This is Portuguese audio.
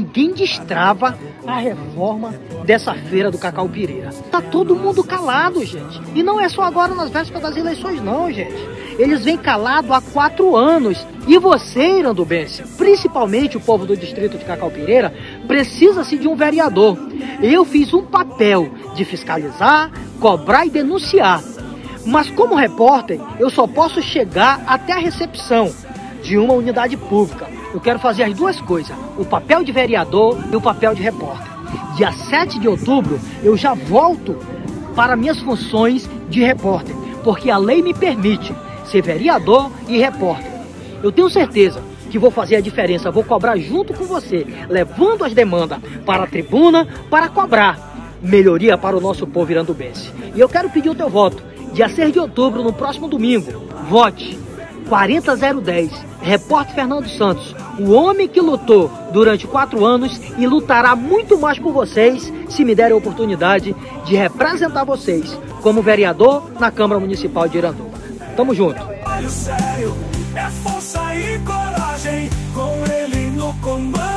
ninguém destrava a reforma dessa feira do Cacau Pireira. Tá todo mundo calado, gente. E não é só agora nas vésperas das eleições, não, gente. Eles vêm calado há 4 anos. E você, irandubense, principalmente o povo do distrito de Cacau Pireira, precisa-se de um vereador. Eu fiz um papel de fiscalizar, cobrar e denunciar. Mas como repórter, eu só posso chegar até a recepção de uma unidade pública. Eu quero fazer as duas coisas, o papel de vereador e o papel de repórter. Dia 7 de outubro, eu já volto para minhas funções de repórter, porque a lei me permite ser vereador e repórter. Eu tenho certeza que vou fazer a diferença, vou cobrar junto com você, levando as demandas para a tribuna para cobrar melhoria para o nosso povo irandubense. E eu quero pedir o teu voto, dia 6 de outubro, no próximo domingo. Vote 40010, repórter Fernando Santos, o homem que lutou durante 4 anos e lutará muito mais por vocês se me derem a oportunidade de representar vocês como vereador na Câmara Municipal de Iranduba. Tamo junto. Sério, é força e coragem, com ele no comando.